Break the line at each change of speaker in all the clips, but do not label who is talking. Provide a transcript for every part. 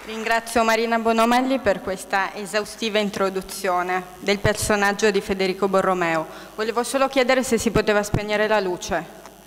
Ringrazio Marina Bonomelli per questa esaustiva introduzione del personaggio di Federico Borromeo. Volevo solo chiedere se si poteva spegnere la luce.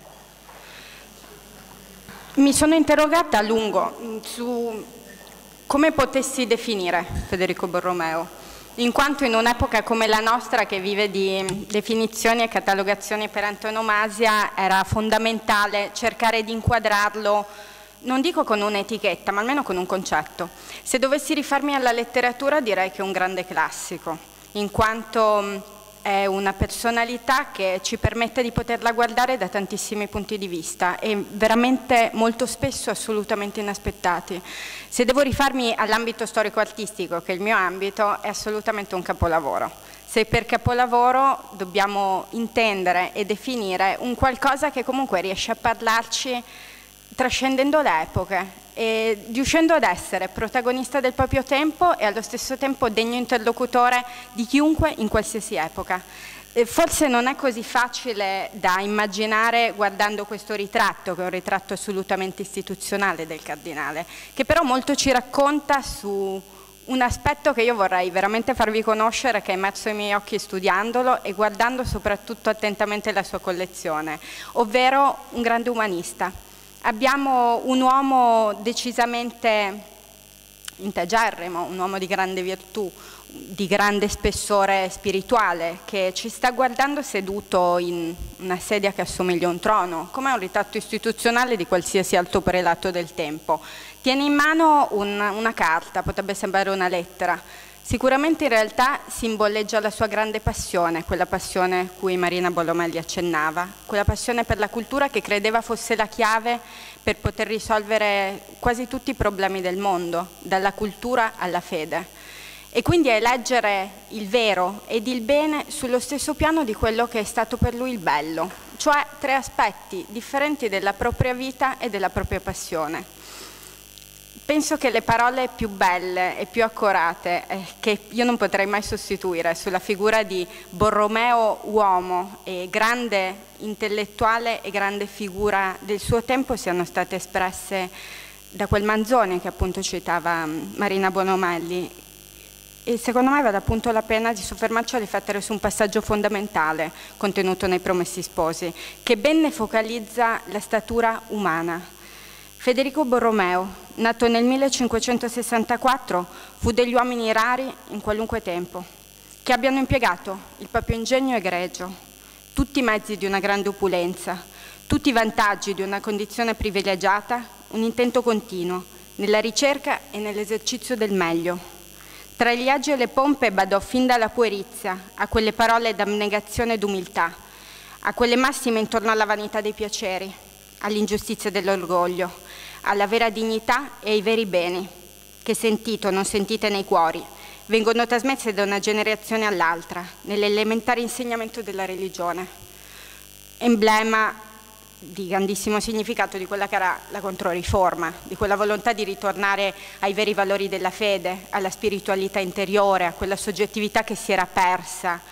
Mi sono interrogata a lungo su come potessi definire Federico Borromeo, in quanto in un'epoca come la nostra, che vive di definizioni e catalogazioni per antonomasia, era fondamentale cercare di inquadrarlo, non dico con un'etichetta, ma almeno con un concetto. Se dovessi rifarmi alla letteratura, direi che è un grande classico, in quanto è una personalità che ci permette di poterla guardare da tantissimi punti di vista e veramente molto spesso assolutamente inaspettati. Se devo rifarmi all'ambito storico-artistico, che è il mio ambito, è assolutamente un capolavoro. Se per capolavoro dobbiamo intendere e definire un qualcosa che comunque riesce a parlarci trascendendo le epoche e riuscendo ad essere protagonista del proprio tempo e allo stesso tempo degno interlocutore di chiunque in qualsiasi epoca. Forse non è così facile da immaginare guardando questo ritratto, che è un ritratto assolutamente istituzionale del cardinale, che però molto ci racconta su un aspetto che io vorrei veramente farvi conoscere, che è emerso ai miei occhi studiandolo e guardando soprattutto attentamente la sua collezione, ovvero un grande umanista. Abbiamo un uomo decisamente integerrimo, un uomo di grande virtù, di grande spessore spirituale, che ci sta guardando seduto in una sedia che assomiglia a un trono, come un ritratto istituzionale di qualsiasi alto prelato del tempo. Tiene in mano una carta, potrebbe sembrare una lettera. Sicuramente in realtà simboleggia la sua grande passione, quella passione cui Marina Bonomelli accennava, quella passione per la cultura che credeva fosse la chiave per poter risolvere quasi tutti i problemi del mondo, dalla cultura alla fede. E quindi è leggere il vero ed il bene sullo stesso piano di quello che è stato per lui il bello, cioè tre aspetti differenti della propria vita e della propria passione. Penso che le parole più belle e più accorate, che io non potrei mai sostituire sulla figura di Borromeo uomo e grande intellettuale e grande figura del suo tempo, siano state espresse da quel Manzoni che appunto citava Marina Bonomelli. E secondo me vale appunto la pena di soffermarci a riflettere su un passaggio fondamentale contenuto nei Promessi Sposi, che ben ne focalizza la statura umana. Federico Borromeo, nato nel 1564, fu degli uomini rari in qualunque tempo, che abbiano impiegato il proprio ingegno egregio, tutti i mezzi di una grande opulenza, tutti i vantaggi di una condizione privilegiata, un intento continuo, nella ricerca e nell'esercizio del meglio. Tra gli agi e le pompe badò fin dalla puerizia a quelle parole d'abnegazione ed umiltà, a quelle massime intorno alla vanità dei piaceri, all'ingiustizia dell'orgoglio, alla vera dignità e ai veri beni, che sentito o non sentite nei cuori, vengono trasmesse da una generazione all'altra, nell'elementare insegnamento della religione. Emblema di grandissimo significato di quella che era la Controriforma, di quella volontà di ritornare ai veri valori della fede, alla spiritualità interiore, a quella soggettività che si era persa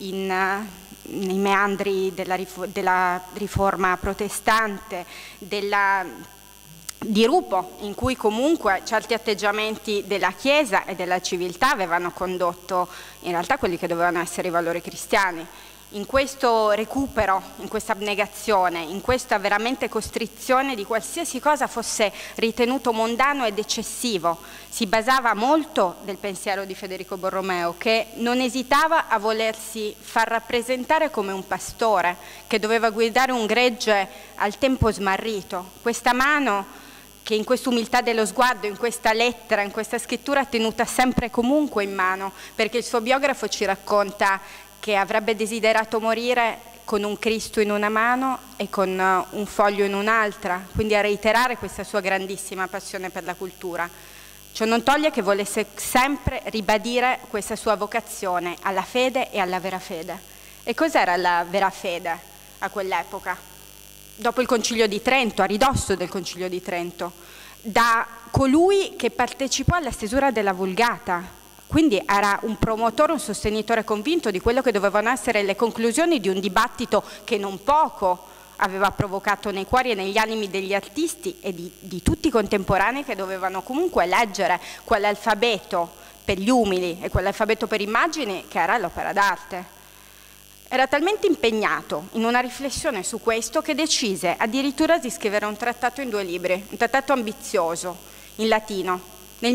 nei meandri della riforma protestante, della dirupo in cui comunque certi atteggiamenti della Chiesa e della civiltà avevano condotto in realtà quelli che dovevano essere i valori cristiani. In questo recupero, in questa abnegazione, in questa veramente costrizione di qualsiasi cosa fosse ritenuto mondano ed eccessivo, si basava molto del pensiero di Federico Borromeo, che non esitava a volersi far rappresentare come un pastore che doveva guidare un gregge al tempo smarrito. Questa mano che in questa umiltà dello sguardo, in questa lettera, in questa scrittura tenuta sempre e comunque in mano, perché il suo biografo ci racconta che avrebbe desiderato morire con un Cristo in una mano e con un foglio in un'altra, quindi a reiterare questa sua grandissima passione per la cultura. Ciò non toglie che volesse sempre ribadire questa sua vocazione alla fede e alla vera fede. E cos'era la vera fede a quell'epoca? Dopo il Concilio di Trento, a ridosso del Concilio di Trento, da colui che partecipò alla stesura della Vulgata, quindi era un promotore, un sostenitore convinto di quello che dovevano essere le conclusioni di un dibattito che non poco aveva provocato nei cuori e negli animi degli artisti e di tutti i contemporanei che dovevano comunque leggere quell'alfabeto per gli umili e quell'alfabeto per immagini che era l'opera d'arte. Era talmente impegnato in una riflessione su questo che decise addirittura di scrivere un trattato in 2 libri, un trattato ambizioso, in latino, nel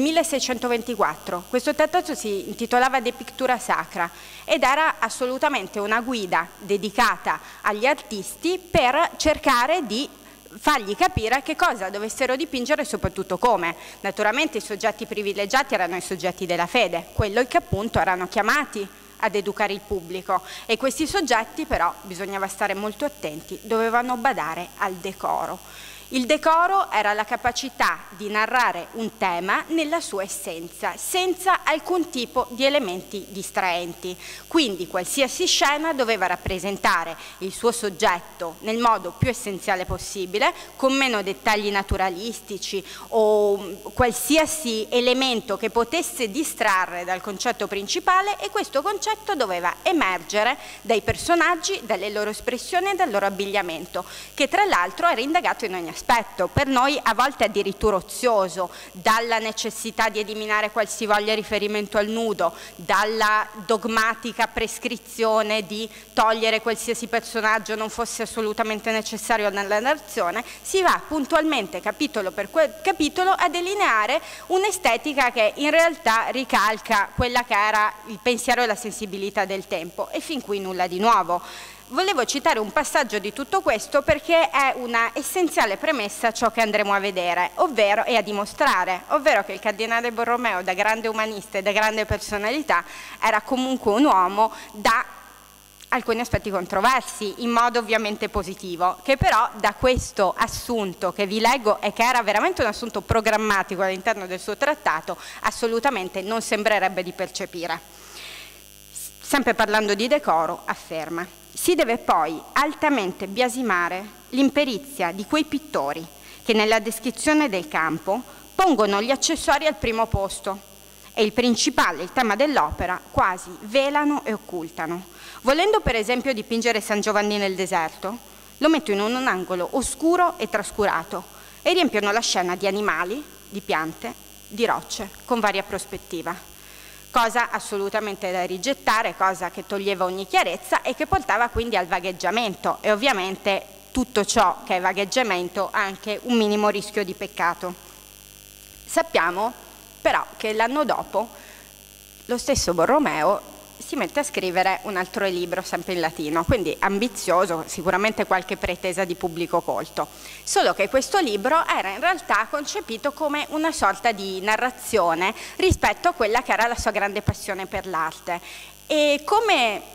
1624. Questo trattato si intitolava De Pictura Sacra ed era assolutamente una guida dedicata agli artisti per cercare di fargli capire che cosa dovessero dipingere e soprattutto come. Naturalmente i soggetti privilegiati erano i soggetti della fede, quelli che appunto erano chiamati ad educare il pubblico, e questi soggetti però, bisognava stare molto attenti, dovevano badare al decoro. Il decoro era la capacità di narrare un tema nella sua essenza, senza alcun tipo di elementi distraenti. Quindi qualsiasi scena doveva rappresentare il suo soggetto nel modo più essenziale possibile, con meno dettagli naturalistici o qualsiasi elemento che potesse distrarre dal concetto principale, e questo concetto doveva emergere dai personaggi, dalle loro espressioni e dal loro abbigliamento, che tra l'altro era indagato in ogni aspetto. Per noi a volte addirittura ozioso, dalla necessità di eliminare qualsivoglia riferimento al nudo, dalla dogmatica prescrizione di togliere qualsiasi personaggio non fosse assolutamente necessario nella narrazione, si va puntualmente capitolo per capitolo a delineare un'estetica che in realtà ricalca quella che era il pensiero e la sensibilità del tempo, e fin qui nulla di nuovo. Volevo citare un passaggio di tutto questo perché è una essenziale premessa a ciò che andremo a vedere, ovvero, e a dimostrare, ovvero che il cardinale Borromeo, da grande umanista e da grande personalità, era comunque un uomo da alcuni aspetti controversi, in modo ovviamente positivo, che però da questo assunto che vi leggo, e che era veramente un assunto programmatico all'interno del suo trattato, assolutamente non sembrerebbe di percepire. Sempre parlando di decoro, afferma: si deve poi altamente biasimare l'imperizia di quei pittori che nella descrizione del campo pongono gli accessori al primo posto e il principale, il tema dell'opera, quasi velano e occultano. Volendo per esempio dipingere San Giovanni nel deserto, lo mettono in un angolo oscuro e trascurato e riempiono la scena di animali, di piante, di rocce, con varia prospettiva. Cosa assolutamente da rigettare, cosa che toglieva ogni chiarezza e che portava quindi al vagheggiamento, e ovviamente tutto ciò che è vagheggiamento ha anche un minimo rischio di peccato. Sappiamo però che l'anno dopo lo stesso Borromeo si mette a scrivere un altro libro sempre in latino, quindi ambizioso, sicuramente qualche pretesa di pubblico colto, solo che questo libro era in realtà concepito come una sorta di narrazione rispetto a quella che era la sua grande passione per l'arte, e come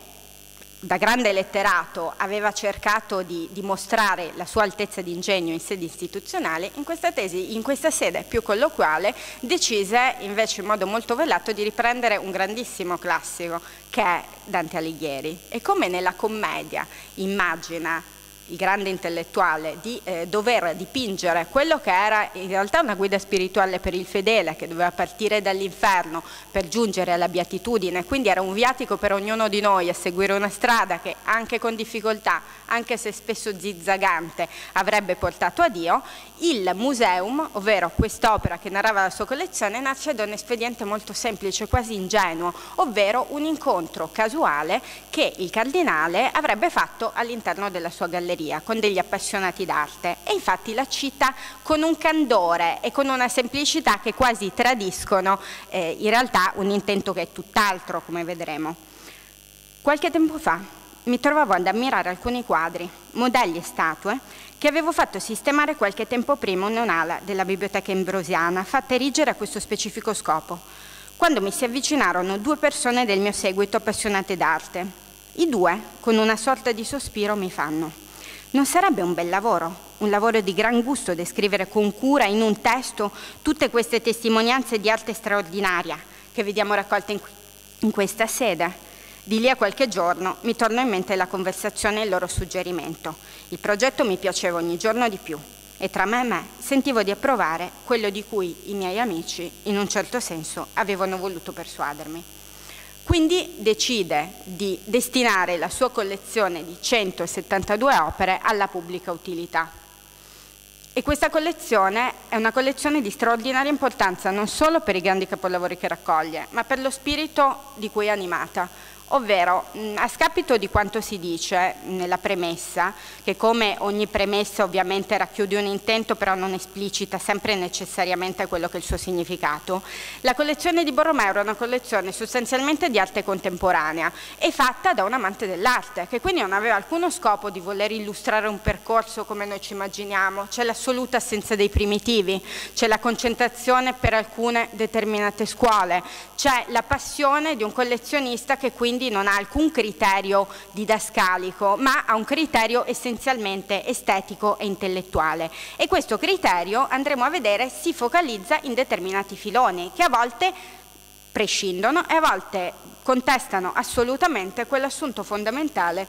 da grande letterato aveva cercato di dimostrare la sua altezza di ingegno in sede istituzionale, in questa sede più colloquiale decise invece in modo molto velato di riprendere un grandissimo classico che è Dante Alighieri, e come nella commedia immagina il grande intellettuale di dover dipingere quello che era in realtà una guida spirituale per il fedele, che doveva partire dall'inferno per giungere alla beatitudine, quindi era un viatico per ognuno di noi a seguire una strada che anche con difficoltà, anche se spesso zizzagante, avrebbe portato a Dio. Il Museum, ovvero quest'opera che narrava la sua collezione, nasce da un espediente molto semplice, quasi ingenuo, ovvero un incontro casuale che il cardinale avrebbe fatto all'interno della sua galleria con degli appassionati d'arte, e infatti la cita con un candore e con una semplicità che quasi tradiscono in realtà un intento che è tutt'altro, come vedremo. Qualche tempo fa mi trovavo ad ammirare alcuni quadri, modelli e statue che avevo fatto sistemare qualche tempo prima in un'ala della biblioteca ambrosiana, fatta erigere a questo specifico scopo, quando mi si avvicinarono 2 persone del mio seguito appassionate d'arte. I 2, con una sorta di sospiro, mi fanno: non sarebbe un bel lavoro, un lavoro di gran gusto descrivere con cura in un testo tutte queste testimonianze di arte straordinaria che vediamo raccolte in questa sede? Di lì a qualche giorno mi tornò in mente la conversazione e il loro suggerimento. Il progetto mi piaceva ogni giorno di più e tra me e me sentivo di approvare quello di cui i miei amici, in un certo senso, avevano voluto persuadermi. Quindi decide di destinare la sua collezione di 172 opere alla pubblica utilità. E questa collezione è una collezione di straordinaria importanza non solo per i grandi capolavori che raccoglie, ma per lo spirito di cui è animata. Ovvero, a scapito di quanto si dice nella premessa, che come ogni premessa ovviamente racchiude un intento però non esplicita sempre necessariamente quello che è il suo significato, la collezione di Borromeo era una collezione sostanzialmente di arte contemporanea e fatta da un amante dell'arte, che quindi non aveva alcuno scopo di voler illustrare un percorso come noi ci immaginiamo. C'è l'assoluta assenza dei primitivi, c'è la concentrazione per alcune determinate scuole, c'è la passione di un collezionista che quindi non ha alcun criterio didascalico, ma ha un criterio essenzialmente estetico e intellettuale. E questo criterio, andremo a vedere, si focalizza in determinati filoni, che a volte prescindono e a volte contestano assolutamente quell'assunto fondamentale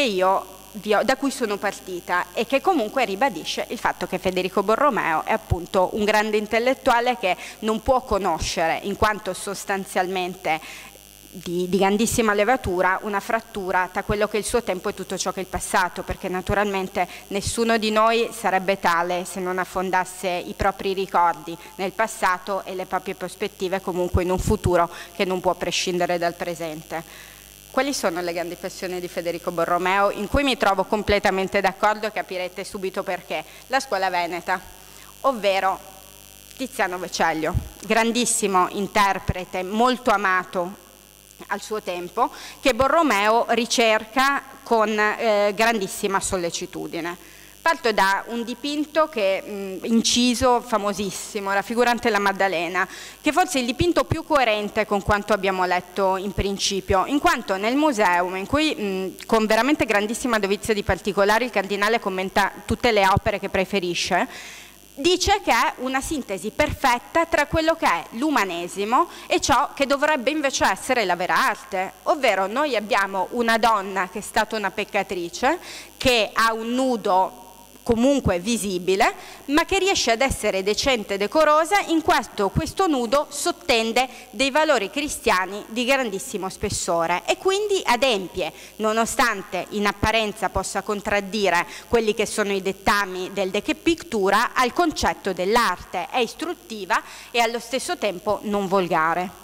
da cui sono partita e che comunque ribadisce il fatto che Federico Borromeo è appunto un grande intellettuale che non può conoscere, in quanto sostanzialmente di grandissima levatura, una frattura tra quello che è il suo tempo e tutto ciò che è il passato, perché naturalmente nessuno di noi sarebbe tale se non affondasse i propri ricordi nel passato e le proprie prospettive comunque in un futuro che non può prescindere dal presente. Quali sono le grandi passioni di Federico Borromeo, in cui mi trovo completamente d'accordo e capirete subito perché? La scuola veneta, ovvero Tiziano Vecellio, grandissimo interprete, molto amato al suo tempo, che Borromeo ricerca con grandissima sollecitudine. Parto da un dipinto che inciso, famosissimo, raffigurante la Maddalena, che forse è il dipinto più coerente con quanto abbiamo letto in principio, in quanto nel museo, in cui con veramente grandissima dovizia di particolari il cardinale commenta tutte le opere che preferisce, dice che è una sintesi perfetta tra quello che è l'umanesimo e ciò che dovrebbe invece essere la vera arte, ovvero noi abbiamo una donna che è stata una peccatrice, che ha un nudo comunque visibile, ma che riesce ad essere decente e decorosa in quanto questo nudo sottende dei valori cristiani di grandissimo spessore e quindi adempie, nonostante in apparenza possa contraddire quelli che sono i dettami del De che Pictura, al concetto dell'arte, è istruttiva e allo stesso tempo non volgare.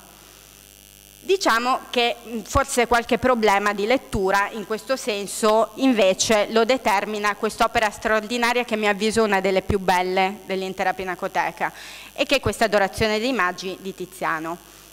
Diciamo che forse qualche problema di lettura in questo senso invece lo determina quest'opera straordinaria che a mio avviso è una delle più belle dell'intera Pinacoteca e che è questa Adorazione dei Magi di Tiziano.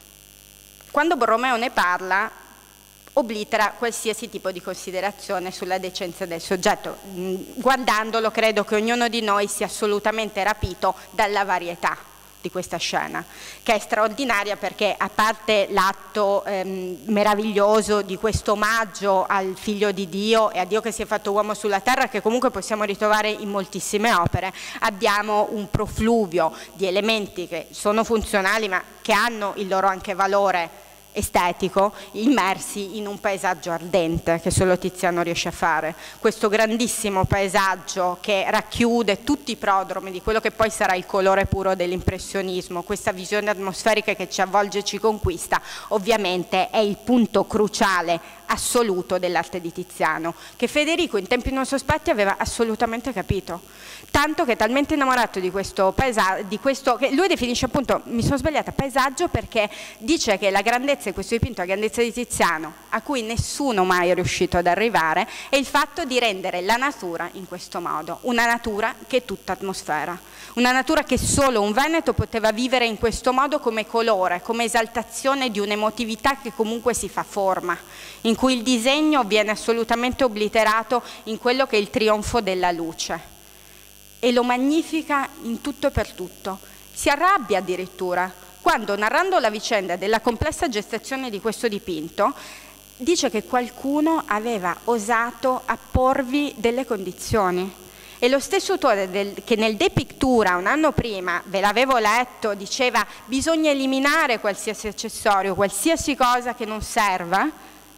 Quando Borromeo ne parla oblitera qualsiasi tipo di considerazione sulla decenza del soggetto. Guardandolo credo che ognuno di noi sia assolutamente rapito dalla varietà di questa scena, che è straordinaria perché a parte l'atto meraviglioso di questo omaggio al figlio di Dio e a Dio che si è fatto uomo sulla terra, che comunque possiamo ritrovare in moltissime opere, abbiamo un profluvio di elementi che sono funzionali ma che hanno il loro anche valore estetico, immersi in un paesaggio ardente che solo Tiziano riesce a fare. Questo grandissimo paesaggio che racchiude tutti i prodromi di quello che poi sarà il colore puro dell'impressionismo, questa visione atmosferica che ci avvolge e ci conquista, ovviamente è il punto cruciale assoluto dell'arte di Tiziano, che Federico in tempi non sospetti aveva assolutamente capito, tanto che è talmente innamorato di questo paesaggio, che lui definisce appunto, mi sono sbagliata, paesaggio, perché dice che la grandezza di questo dipinto, la grandezza di Tiziano, a cui nessuno mai è riuscito ad arrivare, è il fatto di rendere la natura in questo modo, una natura che è tutta atmosfera, una natura che solo un veneto poteva vivere in questo modo come colore, come esaltazione di un'emotività che comunque si fa forma, in cui il disegno viene assolutamente obliterato in quello che è il trionfo della luce e lo magnifica in tutto e per tutto. Si arrabbia addirittura quando, narrando la vicenda della complessa gestazione di questo dipinto, dice che qualcuno aveva osato apporvi delle condizioni. E lo stesso autore che nel De Pictura un anno prima, ve l'avevo letto, diceva bisogna eliminare qualsiasi accessorio, qualsiasi cosa che non serva,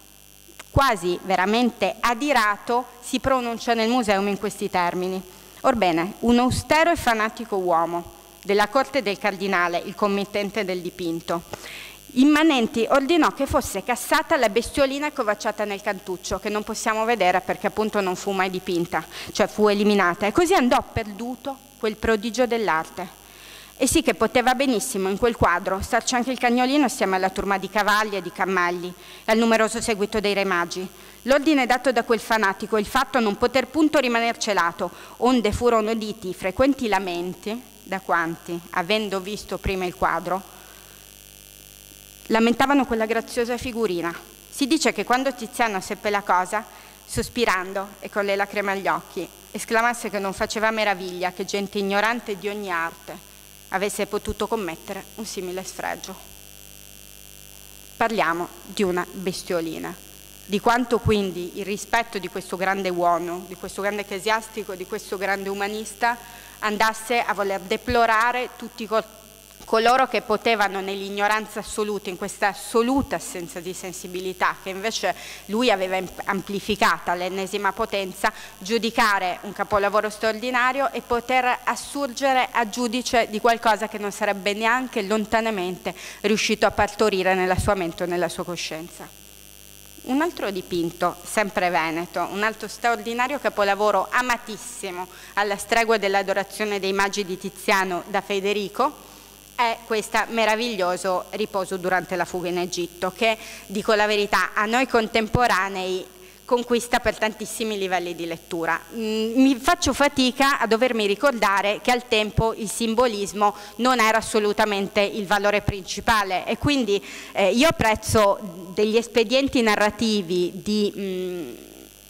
quasi veramente adirato, si pronuncia nel museum in questi termini. Orbene, un austero e fanatico uomo della corte del cardinale, il committente del dipinto, Immanenti ordinò che fosse cassata la bestiolina accovacciata nel cantuccio, che non possiamo vedere perché appunto non fu mai dipinta, cioè fu eliminata, e così andò perduto quel prodigio dell'arte. E sì che poteva benissimo in quel quadro starci anche il cagnolino assieme alla turma di cavalli e di cammelli e al numeroso seguito dei re magi. L'ordine dato da quel fanatico, il fatto non poter punto rimaner celato, onde furono uditi frequenti lamenti da quanti, avendo visto prima il quadro, lamentavano quella graziosa figurina. Si dice che quando Tiziano seppe la cosa, sospirando e con le lacrime agli occhi, esclamasse che non faceva meraviglia che gente ignorante di ogni arte avesse potuto commettere un simile sfregio. Parliamo di una bestiolina. Di quanto quindi il rispetto di questo grande uomo, di questo grande ecclesiastico, di questo grande umanista andasse a voler deplorare tutti coloro che potevano nell'ignoranza assoluta, in questa assoluta assenza di sensibilità che invece lui aveva amplificata all'ennesima potenza, giudicare un capolavoro straordinario e poter assurgere a giudice di qualcosa che non sarebbe neanche lontanamente riuscito a partorire nella sua mente o nella sua coscienza. Un altro dipinto, sempre veneto, un altro straordinario capolavoro amatissimo alla stregua dell'adorazione dei magi di Tiziano da Federico, è questo meraviglioso Riposo durante la fuga in Egitto, che, dico la verità, a noi contemporanei conquista per tantissimi livelli di lettura. Mi faccio fatica a dovermi ricordare che al tempo il simbolismo non era assolutamente il valore principale e quindi io apprezzo degli espedienti narrativi di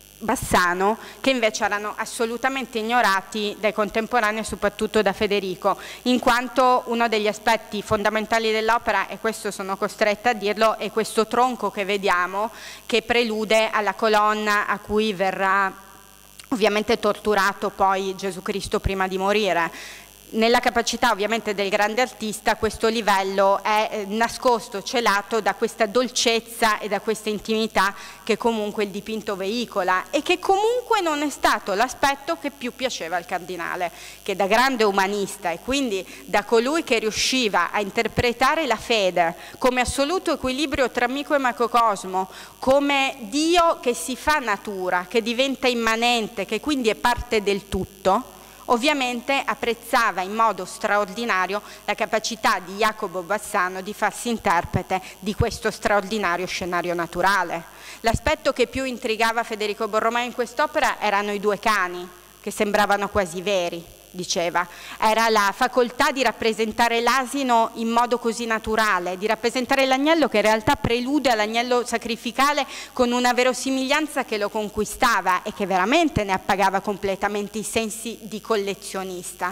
Bassano che invece erano assolutamente ignorati dai contemporanei e soprattutto da Federico, in quanto uno degli aspetti fondamentali dell'opera, e questo sono costretta a dirlo, è questo tronco che vediamo che prelude alla colonna a cui verrà ovviamente torturato poi Gesù Cristo prima di morire. Nella capacità ovviamente del grande artista questo livello è nascosto, celato da questa dolcezza e da questa intimità che comunque il dipinto veicola e che comunque non è stato l'aspetto che più piaceva al cardinale, che da grande umanista e quindi da colui che riusciva a interpretare la fede come assoluto equilibrio tra micro e macrocosmo, come Dio che si fa natura, che diventa immanente, che quindi è parte del tutto, ovviamente apprezzava in modo straordinario la capacità di Jacopo Bassano di farsi interprete di questo straordinario scenario naturale. L'aspetto che più intrigava Federico Borromeo in quest'opera erano i due cani, che sembravano quasi veri, diceva. Era la facoltà di rappresentare l'asino in modo così naturale, di rappresentare l'agnello che in realtà prelude all'agnello sacrificale con una verosimiglianza che lo conquistava e che veramente ne appagava completamente i sensi di collezionista.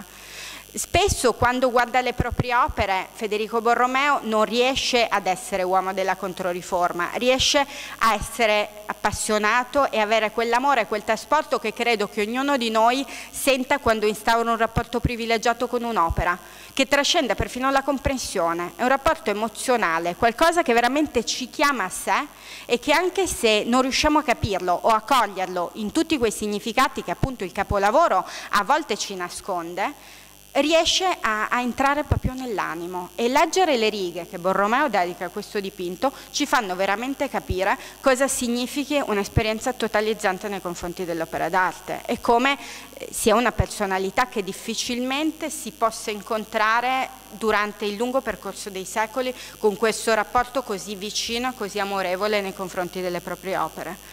Spesso quando guarda le proprie opere Federico Borromeo non riesce ad essere uomo della Controriforma, riesce a essere appassionato e avere quell'amore, quel trasporto che credo che ognuno di noi senta quando instaura un rapporto privilegiato con un'opera, che trascende perfino la comprensione, è un rapporto emozionale, qualcosa che veramente ci chiama a sé e che anche se non riusciamo a capirlo o a coglierlo in tutti quei significati che appunto il capolavoro a volte ci nasconde, riesce a entrare proprio nell'animo e leggere le righe che Borromeo dedica a questo dipinto ci fanno veramente capire cosa significhi un'esperienza totalizzante nei confronti dell'opera d'arte e come sia una personalità che difficilmente si possa incontrare durante il lungo percorso dei secoli con questo rapporto così vicino e così amorevole nei confronti delle proprie opere.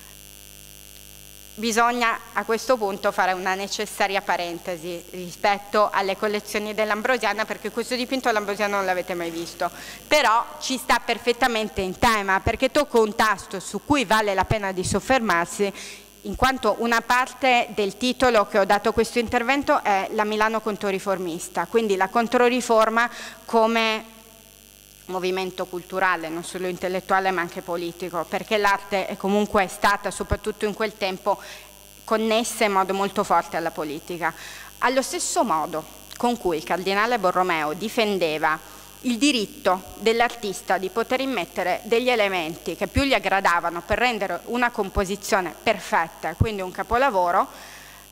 Bisogna a questo punto fare una necessaria parentesi rispetto alle collezioni dell'Ambrosiana, perché questo dipinto all'Ambrosiana non l'avete mai visto, però ci sta perfettamente in tema perché tocca un tasto su cui vale la pena di soffermarsi, in quanto una parte del titolo che ho dato a questo intervento è la Milano controriformista, quindi la Controriforma come movimento culturale, non solo intellettuale ma anche politico, perché l'arte è comunque stata, soprattutto in quel tempo, connessa in modo molto forte alla politica. Allo stesso modo con cui il cardinale Borromeo difendeva il diritto dell'artista di poter immettere degli elementi che più gli aggradavano per rendere una composizione perfetta, quindi un capolavoro,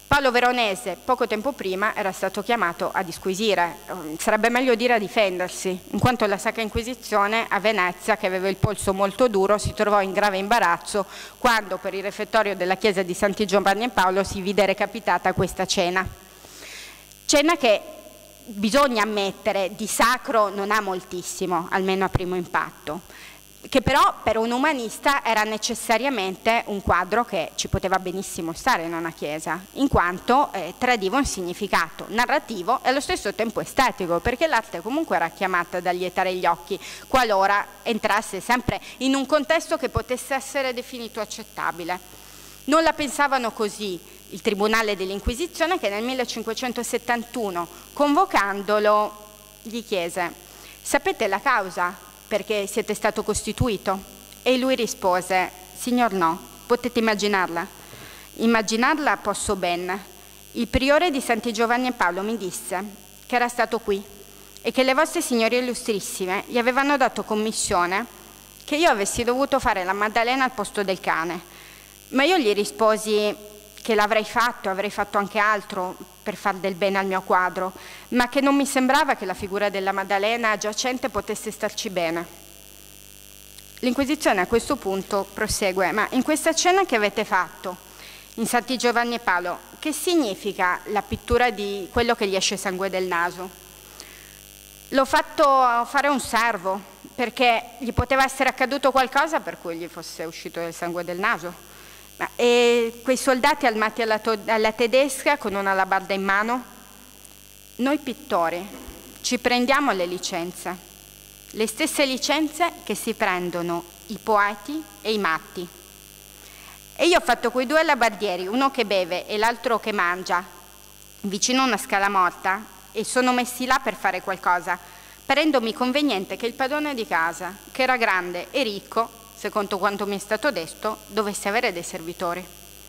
Paolo Veronese poco tempo prima era stato chiamato a disquisire, sarebbe meglio dire a difendersi, in quanto la Sacra Inquisizione a Venezia, che aveva il polso molto duro, si trovò in grave imbarazzo quando per il refettorio della chiesa di Santi Giovanni e Paolo si vide recapitata questa cena. Cena che, bisogna ammettere, di sacro non ha moltissimo, almeno a primo impatto, che però per un umanista era necessariamente un quadro che ci poteva benissimo stare in una chiesa, in quanto tradiva un significato narrativo e allo stesso tempo estetico, perché l'arte comunque era chiamata ad allietare gli occhi, qualora entrasse sempre in un contesto che potesse essere definito accettabile. Non la pensavano così il Tribunale dell'Inquisizione, che nel 1571, convocandolo, gli chiese: «Sapete la causa perché siete stato costituito?» E lui rispose: «Signor no, potete immaginarla?» «Immaginarla posso ben. Il priore di Santi Giovanni e Paolo mi disse che era stato qui e che le vostre signorie illustrissime gli avevano dato commissione che io avessi dovuto fare la Maddalena al posto del cane. Ma io gli risposi che l'avrei fatto, avrei fatto anche altro per far del bene al mio quadro, ma che non mi sembrava che la figura della Maddalena giacente potesse starci bene». L'Inquisizione a questo punto prosegue: «Ma in questa cena che avete fatto in Santi Giovanni e Paolo, che significa la pittura di quello che gli esce sangue del naso?» «L'ho fatto fare un servo, perché gli poteva essere accaduto qualcosa per cui gli fosse uscito il sangue del naso. E quei soldati armati alla tedesca con una alabarda in mano? Noi pittori ci prendiamo le licenze, le stesse licenze che si prendono i poeti e i matti. E io ho fatto quei due alabardieri, uno che beve e l'altro che mangia, vicino a una scala morta, e sono messi là per fare qualcosa, parendomi conveniente che il padrone di casa, che era grande e ricco, secondo quanto mi è stato detto, dovesse avere dei servitori.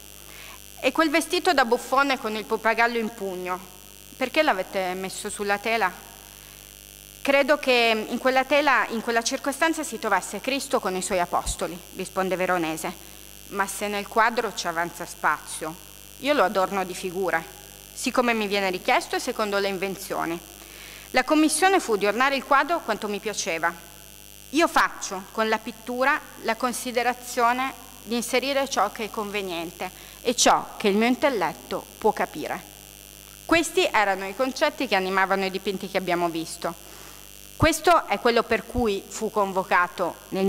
E quel vestito da buffone con il pappagallo in pugno, perché l'avete messo sulla tela?» «Credo che in quella tela, in quella circostanza, si trovasse Cristo con i suoi apostoli», risponde Veronese. «Ma se nel quadro ci avanza spazio, io lo adorno di figure, siccome mi viene richiesto e secondo le invenzioni. La commissione fu di ornare il quadro quanto mi piaceva. Io faccio con la pittura la considerazione di inserire ciò che è conveniente e ciò che il mio intelletto può capire». Questi erano i concetti che animavano i dipinti che abbiamo visto. Questo è quello per cui fu convocato nel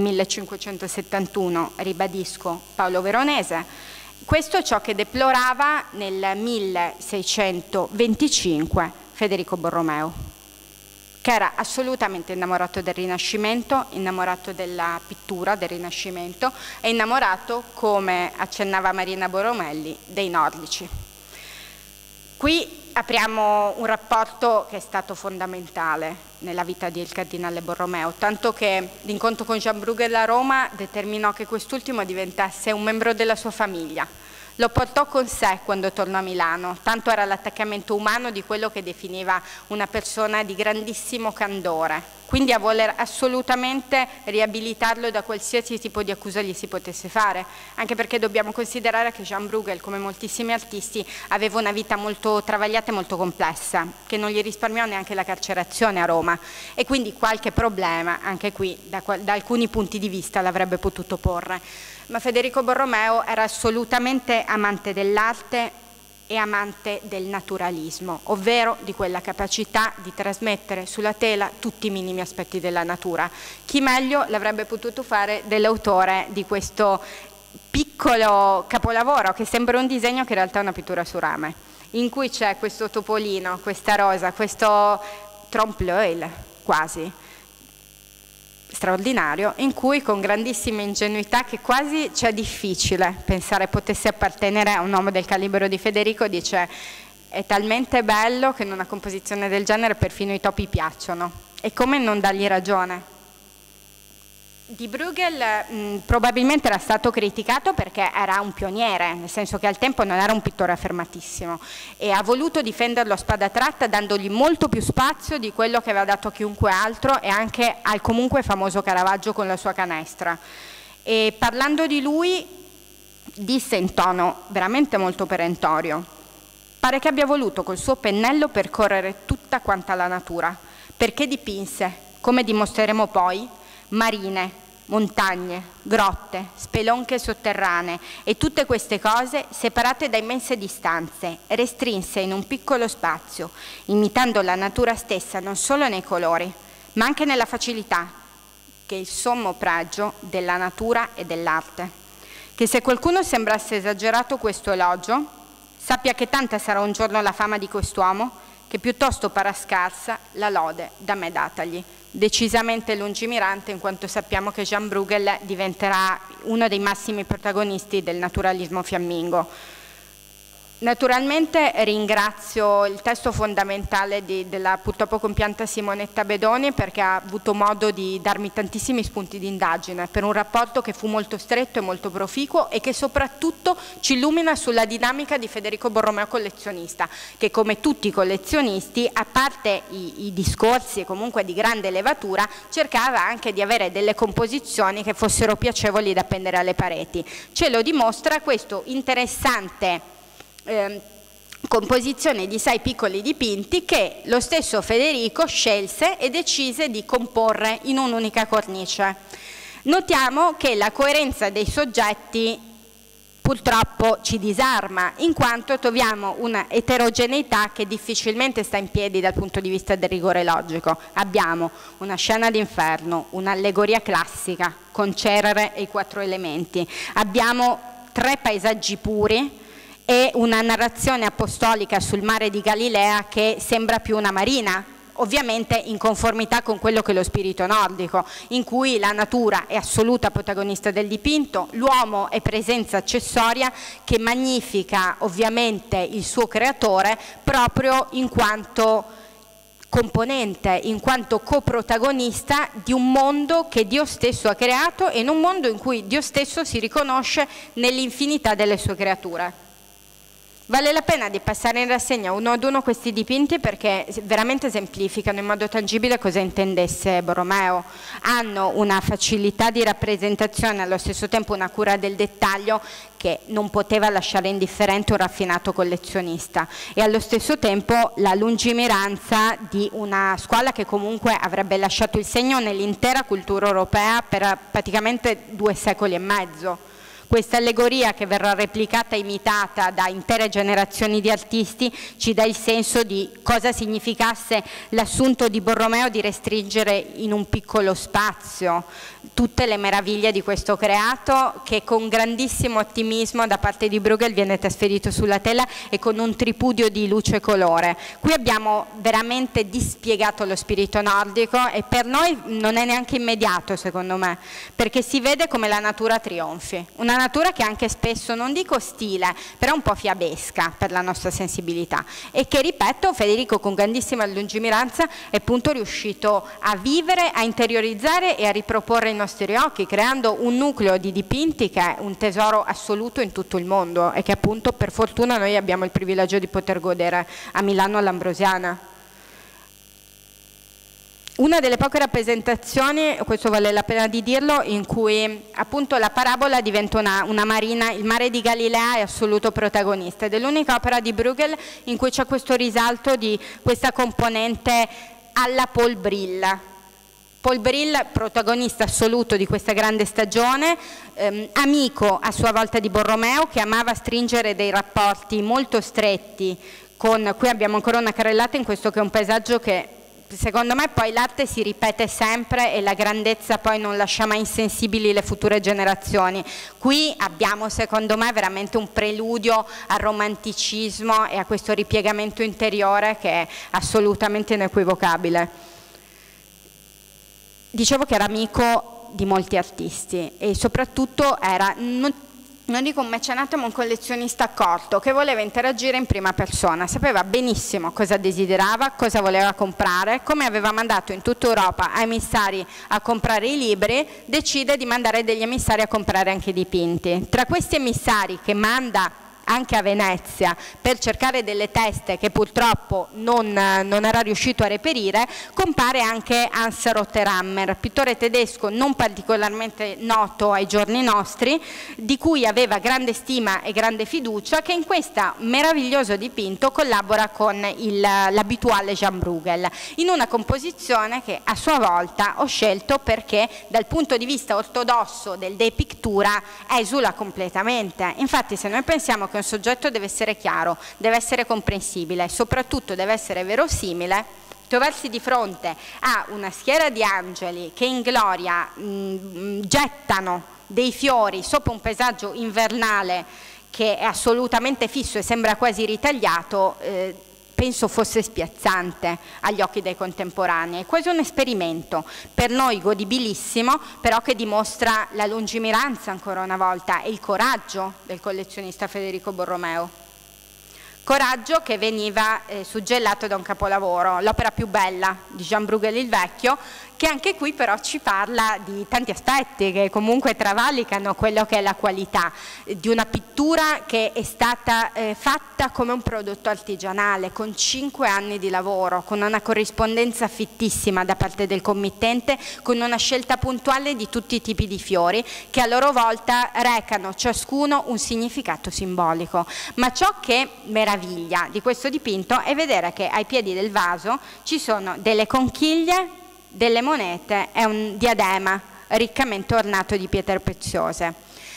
1571, ribadisco, Paolo Veronese. Questo è ciò che deplorava nel 1625 Federico Borromeo, che era assolutamente innamorato del Rinascimento, innamorato della pittura del Rinascimento e innamorato, come accennava Marina Boromelli, dei nordici. Qui apriamo un rapporto che è stato fondamentale nella vita del cardinale Borromeo, tanto che l'incontro con Jean Bruegel a Roma determinò che quest'ultimo diventasse un membro della sua famiglia. Lo portò con sé quando tornò a Milano, tanto era l'attaccamento umano di quello che definiva una persona di grandissimo candore, quindi a voler assolutamente riabilitarlo da qualsiasi tipo di accusa gli si potesse fare, anche perché dobbiamo considerare che Jean Bruegel, come moltissimi artisti, aveva una vita molto travagliata e molto complessa, che non gli risparmiò neanche la carcerazione a Roma, e quindi qualche problema, anche qui, da alcuni punti di vista l'avrebbe potuto porre. Ma Federico Borromeo era assolutamente amante dell'arte e amante del naturalismo, ovvero di quella capacità di trasmettere sulla tela tutti i minimi aspetti della natura. Chi meglio l'avrebbe potuto fare dell'autore di questo piccolo capolavoro, che sembra un disegno che in realtà è una pittura su rame, in cui c'è questo topolino, questa rosa, questo trompe-l'œil quasi, straordinario, in cui con grandissima ingenuità, che quasi c'è difficile pensare potesse appartenere a un uomo del calibro di Federico, dice: è talmente bello che in una composizione del genere perfino i topi piacciono, e come non dargli ragione? Di Bruegel probabilmente era stato criticato perché era un pioniere, nel senso che al tempo non era un pittore affermatissimo, e ha voluto difenderlo a spada tratta dandogli molto più spazio di quello che aveva dato a chiunque altro, e anche al comunque famoso Caravaggio con la sua canestra. E parlando di lui disse in tono veramente molto perentorio: Pare che abbia voluto col suo pennello percorrere tutta quanta la natura, perché dipinse, come dimostreremo poi, marine, montagne, grotte, spelonche sotterranee e tutte queste cose separate da immense distanze, restrinse in un piccolo spazio, imitando la natura stessa non solo nei colori, ma anche nella facilità, che è il sommo pregio della natura e dell'arte. Che se qualcuno sembrasse esagerato questo elogio, sappia che tanta sarà un giorno la fama di quest'uomo, che piuttosto parrà scarsa la lode da me datagli. Decisamente lungimirante, in quanto sappiamo che Jan Bruegel diventerà uno dei massimi protagonisti del naturalismo fiammingo. Naturalmente ringrazio il testo fondamentale della purtroppo compianta Simonetta Bedoni, perché ha avuto modo di darmi tantissimi spunti di indagine per un rapporto che fu molto stretto e molto proficuo e che soprattutto ci illumina sulla dinamica di Federico Borromeo collezionista, che come tutti i collezionisti, a parte i discorsi e comunque di grande levatura, cercava anche di avere delle composizioni che fossero piacevoli da appendere alle pareti. Ce lo dimostra questo interessante composizione di 6 piccoli dipinti che lo stesso Federico scelse e decise di comporre in un'unica cornice. Notiamo che la coerenza dei soggetti purtroppo ci disarma, in quanto troviamo una eterogeneità che difficilmente sta in piedi dal punto di vista del rigore logico. Abbiamo una scena d'inferno, un'allegoria classica con Cerere e i 4 elementi, abbiamo 3 paesaggi puri e una narrazione apostolica sul mare di Galilea che sembra più una marina, ovviamente in conformità con quello che è lo spirito nordico, in cui la natura è assoluta protagonista del dipinto, l'uomo è presenza accessoria che magnifica ovviamente il suo creatore proprio in quanto componente, in quanto coprotagonista di un mondo che Dio stesso ha creato e in un mondo in cui Dio stesso si riconosce nell'infinità delle sue creature. Vale la pena di passare in rassegna uno ad uno questi dipinti perché veramente esemplificano in modo tangibile cosa intendesse Borromeo. Hanno una facilità di rappresentazione e allo stesso tempo una cura del dettaglio che non poteva lasciare indifferente un raffinato collezionista e allo stesso tempo la lungimiranza di una scuola che comunque avrebbe lasciato il segno nell'intera cultura europea per praticamente 2 secoli e mezzo. Questa allegoria, che verrà replicata e imitata da intere generazioni di artisti, ci dà il senso di cosa significasse l'assunto di Borromeo di restringere in un piccolo spazio tutte le meraviglie di questo creato, che con grandissimo ottimismo da parte di Bruegel viene trasferito sulla tela e con un tripudio di luce e colore. Qui abbiamo veramente dispiegato lo spirito nordico e per noi non è neanche immediato, secondo me, perché si vede come la natura trionfi, una natura che anche spesso, non dico ostile, però un po' fiabesca per la nostra sensibilità e che, ripeto, Federico con grandissima lungimiranza è appunto riuscito a vivere, a interiorizzare e a riproporre ai nostri occhi, creando un nucleo di dipinti che è un tesoro assoluto in tutto il mondo e che appunto per fortuna noi abbiamo il privilegio di poter godere a Milano all'Ambrosiana. Una delle poche rappresentazioni, questo vale la pena di dirlo, in cui appunto la parabola diventa una marina, il mare di Galilea è assoluto protagonista ed è l'unica opera di Bruegel in cui c'è questo risalto di questa componente alla Paul Bril. Paul Bril, protagonista assoluto di questa grande stagione, amico a sua volta di Borromeo, che amava stringere dei rapporti molto stretti con, qui abbiamo ancora una carrellata in questo che è un paesaggio che secondo me poi l'arte si ripete sempre e la grandezza poi non lascia mai insensibili le future generazioni. Qui abbiamo secondo me veramente un preludio al romanticismo e a questo ripiegamento interiore che è assolutamente inequivocabile. Dicevo che era amico di molti artisti e soprattutto era, non dico un mecenato ma un collezionista accorto che voleva interagire in prima persona, sapeva benissimo cosa desiderava, cosa voleva comprare, come aveva mandato in tutta Europa a emissari a comprare i libri, decide di mandare degli emissari a comprare anche i dipinti. Tra questi emissari che manda anche a Venezia per cercare delle teste che purtroppo non era riuscito a reperire, compare anche Hans Rotterammer, pittore tedesco non particolarmente noto ai giorni nostri, di cui aveva grande stima e grande fiducia, che in questo meraviglioso dipinto collabora con l'abituale Jan Bruegel, in una composizione che a sua volta ho scelto perché dal punto di vista ortodosso del De Pictura esula completamente. Infatti, se noi pensiamo che un soggetto deve essere chiaro, deve essere comprensibile e soprattutto deve essere verosimile, trovarsi di fronte a una schiera di angeli che in gloria gettano dei fiori sopra un paesaggio invernale che è assolutamente fisso e sembra quasi ritagliato, penso fosse spiazzante agli occhi dei contemporanei. È quasi un esperimento, per noi godibilissimo, però che dimostra la lungimiranza ancora una volta e il coraggio del collezionista Federico Borromeo. Coraggio che veniva suggellato da un capolavoro, l'opera più bella di Jan Bruegel il Vecchio, che anche qui però ci parla di tanti aspetti che comunque travalicano quello che è la qualità di una pittura che è stata fatta come un prodotto artigianale, con 5 anni di lavoro, con una corrispondenza fittissima da parte del committente, con una scelta puntuale di tutti i tipi di fiori che a loro volta recano ciascuno un significato simbolico. Ma ciò che meraviglia di questo dipinto è vedere che ai piedi del vaso ci sono delle conchiglie, delle monete e un diadema riccamente ornato di pietre preziose.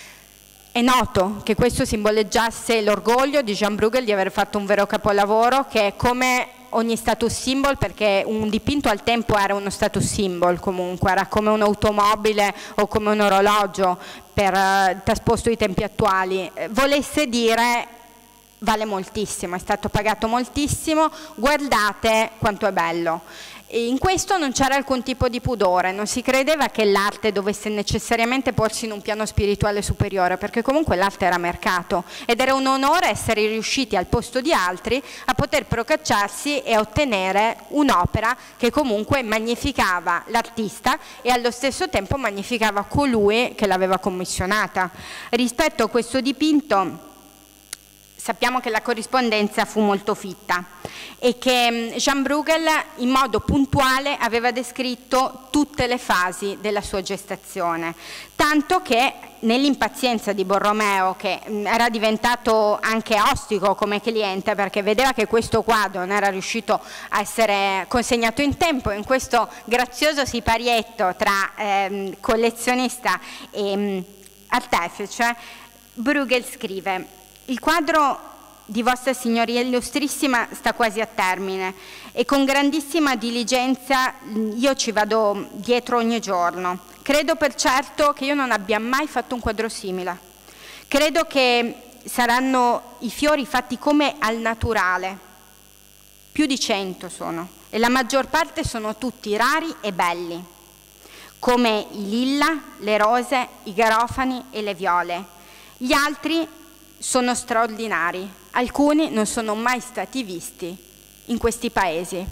È noto che questo simboleggiasse l'orgoglio di Jan Bruegel di aver fatto un vero capolavoro, che è come ogni status symbol, perché un dipinto al tempo era uno status symbol comunque, era come un'automobile o come un orologio per trasposto ai tempi attuali, volesse dire vale moltissimo, è stato pagato moltissimo, guardate quanto è bello. E in questo non c'era alcun tipo di pudore, non si credeva che l'arte dovesse necessariamente porsi in un piano spirituale superiore, perché comunque l'arte era mercato ed era un onore essere riusciti al posto di altri a poter procacciarsi e ottenere un'opera che comunque magnificava l'artista e allo stesso tempo magnificava colui che l'aveva commissionata. Rispetto a questo dipinto sappiamo che la corrispondenza fu molto fitta e che Jan Bruegel in modo puntuale aveva descritto tutte le fasi della sua gestazione, tanto che nell'impazienza di Borromeo, che era diventato anche ostico come cliente perché vedeva che questo quadro non era riuscito a essere consegnato in tempo, in questo grazioso siparietto tra collezionista e artefice, Bruegel scrive: il quadro di Vostra Signoria Illustrissima sta quasi a termine e con grandissima diligenza io ci vado dietro ogni giorno. Credo per certo che io non abbia mai fatto un quadro simile. Credo che saranno i fiori fatti come al naturale. Più di 100 sono e la maggior parte sono tutti rari e belli, come i lilla, le rose, i garofani e le viole. Gli altri sono straordinari, alcuni non sono mai stati visti in questi paesi.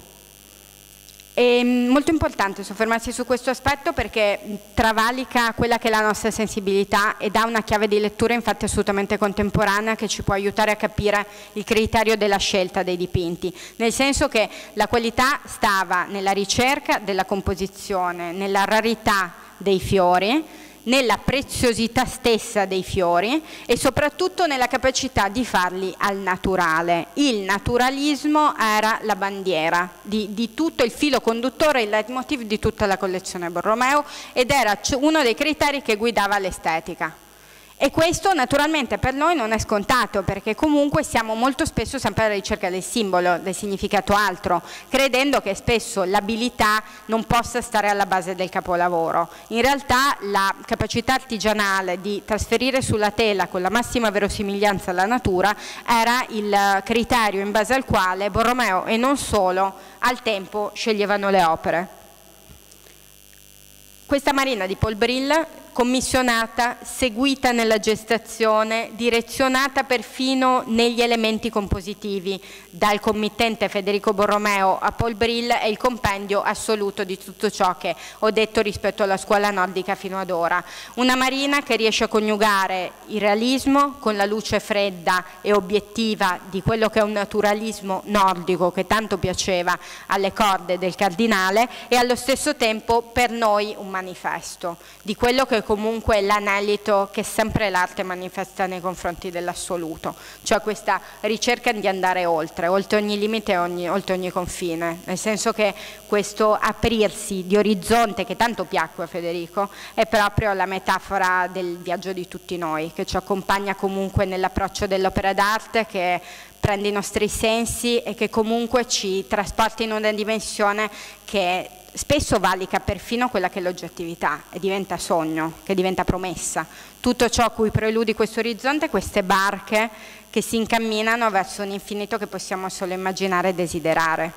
È molto importante soffermarsi su questo aspetto perché travalica quella che è la nostra sensibilità e dà una chiave di lettura infatti assolutamente contemporanea che ci può aiutare a capire il criterio della scelta dei dipinti, nel senso che la qualità stava nella ricerca della composizione, nella rarità dei fiori, nella preziosità stessa dei fiori e soprattutto nella capacità di farli al naturale. Il naturalismo era la bandiera di tutto il filo conduttore, il leitmotiv di tutta la collezione Borromeo ed era uno dei criteri che guidava l'estetica. E questo naturalmente per noi non è scontato perché comunque siamo molto spesso sempre alla ricerca del simbolo, del significato altro, credendo che spesso l'abilità non possa stare alla base del capolavoro. In realtà la capacità artigianale di trasferire sulla tela con la massima verosimiglianza alla natura era il criterio in base al quale Borromeo e non solo al tempo sceglievano le opere. Questa Marina di Paul Bril commissionata, seguita nella gestazione, direzionata perfino negli elementi compositivi, dal committente Federico Borromeo a Paul Bril, è il compendio assoluto di tutto ciò che ho detto rispetto alla scuola nordica fino ad ora. Una marina che riesce a coniugare il realismo con la luce fredda e obiettiva di quello che è un naturalismo nordico che tanto piaceva alle corde del cardinale, e allo stesso tempo per noi un manifesto di quello che comunque è l'anelito che sempre l'arte manifesta nei confronti dell'assoluto, cioè questa ricerca di andare oltre ogni limite e oltre ogni confine, nel senso che questo aprirsi di orizzonte che tanto piacque a Federico è proprio la metafora del viaggio di tutti noi, che ci accompagna comunque nell'approccio dell'opera d'arte, che prende i nostri sensi e che comunque ci trasporta in una dimensione che spesso valica perfino quella che è l'oggettività e diventa sogno, che diventa promessa. Tutto ciò a cui preludi questo orizzonte, queste barche che si incamminano verso un infinito che possiamo solo immaginare e desiderare.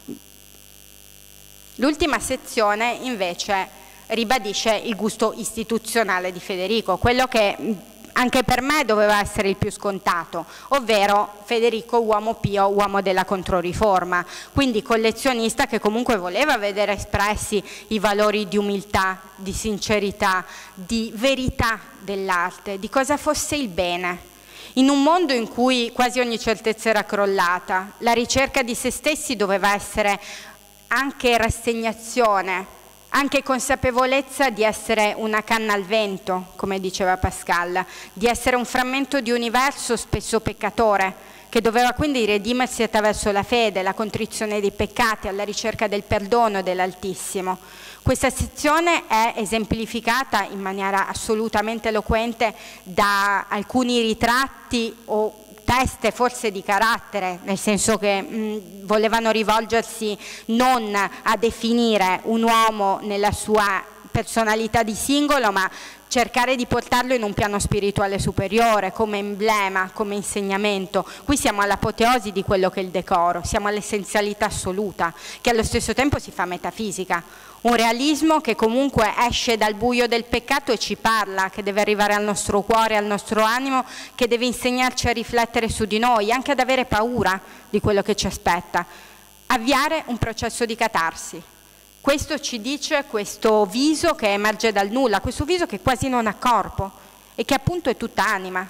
L'ultima sezione invece ribadisce il gusto istituzionale di Federico, quello che anche per me doveva essere il più scontato, ovvero Federico uomo pio, uomo della Controriforma, quindi collezionista che comunque voleva vedere espressi i valori di umiltà, di sincerità, di verità dell'arte, di cosa fosse il bene. In un mondo in cui quasi ogni certezza era crollata, la ricerca di se stessi doveva essere anche rassegnazione, anche consapevolezza di essere una canna al vento, come diceva Pascal, di essere un frammento di universo spesso peccatore, che doveva quindi redimersi attraverso la fede, la contrizione dei peccati, alla ricerca del perdono dell'Altissimo. Questa sezione è esemplificata in maniera assolutamente eloquente da alcuni ritratti o teste forse di carattere, nel senso che volevano rivolgersi non a definire un uomo nella sua personalità di singolo, ma cercare di portarlo in un piano spirituale superiore, come emblema, come insegnamento. Qui siamo all'apoteosi di quello che è il decoro, siamo all'essenzialità assoluta, che allo stesso tempo si fa metafisica. Un realismo che comunque esce dal buio del peccato e ci parla, che deve arrivare al nostro cuore, al nostro animo, che deve insegnarci a riflettere su di noi, anche ad avere paura di quello che ci aspetta. Avviare un processo di catarsi. Questo ci dice questo viso che emerge dal nulla, questo viso che quasi non ha corpo e che appunto è tutta anima.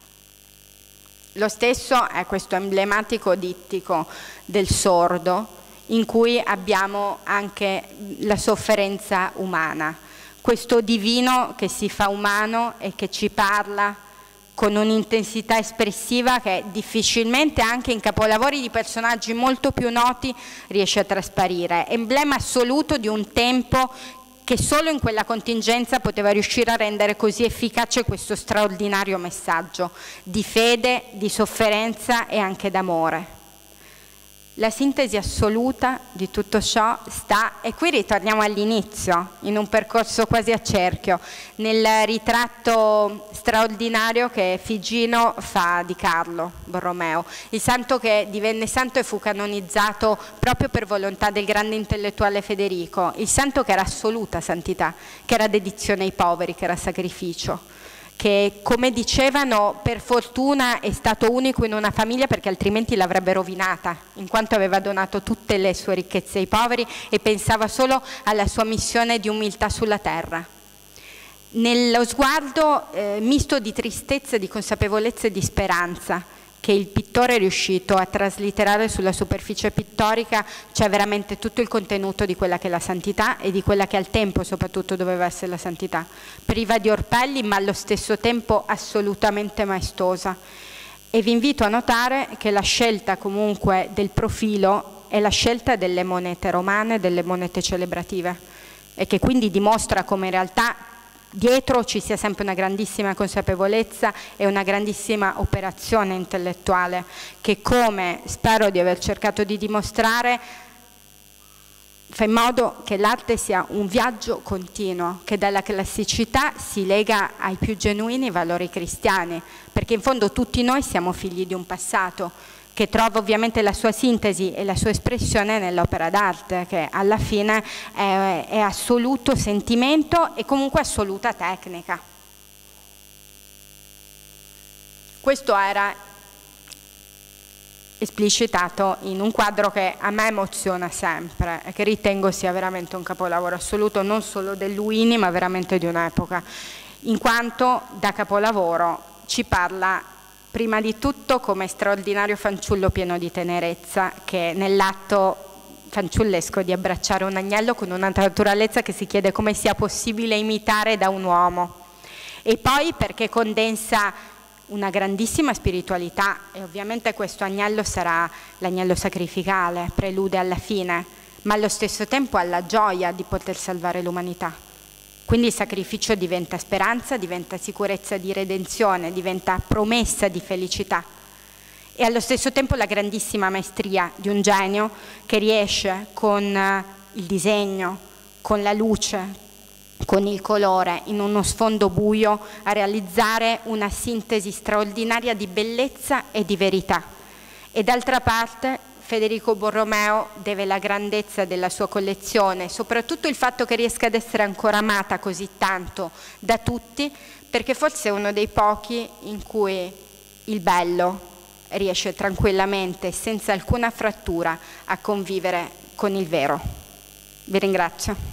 Lo stesso è questo emblematico dittico del sordo, in cui abbiamo anche la sofferenza umana, questo divino che si fa umano e che ci parla con un'intensità espressiva che difficilmente anche in capolavori di personaggi molto più noti riesce a trasparire, emblema assoluto di un tempo che solo in quella contingenza poteva riuscire a rendere così efficace questo straordinario messaggio di fede, di sofferenza e anche d'amore. La sintesi assoluta di tutto ciò sta, e qui ritorniamo all'inizio, in un percorso quasi a cerchio, nel ritratto straordinario che Figino fa di Carlo Borromeo, il santo che divenne santo e fu canonizzato proprio per volontà del grande intellettuale Federico, il santo che era assoluta santità, che era dedizione ai poveri, che era sacrificio, che come dicevano per fortuna è stato unico in una famiglia perché altrimenti l'avrebbe rovinata, in quanto aveva donato tutte le sue ricchezze ai poveri e pensava solo alla sua missione di umiltà sulla terra. Nello sguardo misto di tristezza, di consapevolezza e di speranza che il pittore è riuscito a traslitterare sulla superficie pittorica, c'è veramente tutto il contenuto di quella che è la santità e di quella che al tempo soprattutto doveva essere la santità, priva di orpelli ma allo stesso tempo assolutamente maestosa. E vi invito a notare che la scelta comunque del profilo è la scelta delle monete romane, delle monete celebrative, e che quindi dimostra come in realtà dietro ci sia sempre una grandissima consapevolezza e una grandissima operazione intellettuale che, come spero di aver cercato di dimostrare, fa in modo che l'arte sia un viaggio continuo, che dalla classicità si lega ai più genuini valori cristiani, perché in fondo tutti noi siamo figli di un passato che trova ovviamente la sua sintesi e la sua espressione nell'opera d'arte, che alla fine è assoluto sentimento e comunque assoluta tecnica. Questo era esplicitato in un quadro che a me emoziona sempre e che ritengo sia veramente un capolavoro assoluto, non solo del Luini, ma veramente di un'epoca, in quanto da capolavoro ci parla prima di tutto come straordinario fanciullo pieno di tenerezza, che nell'atto fanciullesco di abbracciare un agnello con una naturalezza che si chiede come sia possibile imitare da un uomo, e poi perché condensa una grandissima spiritualità, e ovviamente questo agnello sarà l'agnello sacrificale, prelude alla fine, ma allo stesso tempo alla gioia di poter salvare l'umanità. Quindi il sacrificio diventa speranza, diventa sicurezza di redenzione, diventa promessa di felicità. E allo stesso tempo la grandissima maestria di un genio che riesce con il disegno, con la luce, con il colore, in uno sfondo buio, a realizzare una sintesi straordinaria di bellezza e di verità. E d'altra parte Federico Borromeo deve la grandezza della sua collezione, soprattutto il fatto che riesca ad essere ancora amata così tanto da tutti, perché forse è uno dei pochi in cui il bello riesce tranquillamente, senza alcuna frattura, a convivere con il vero. Vi ringrazio.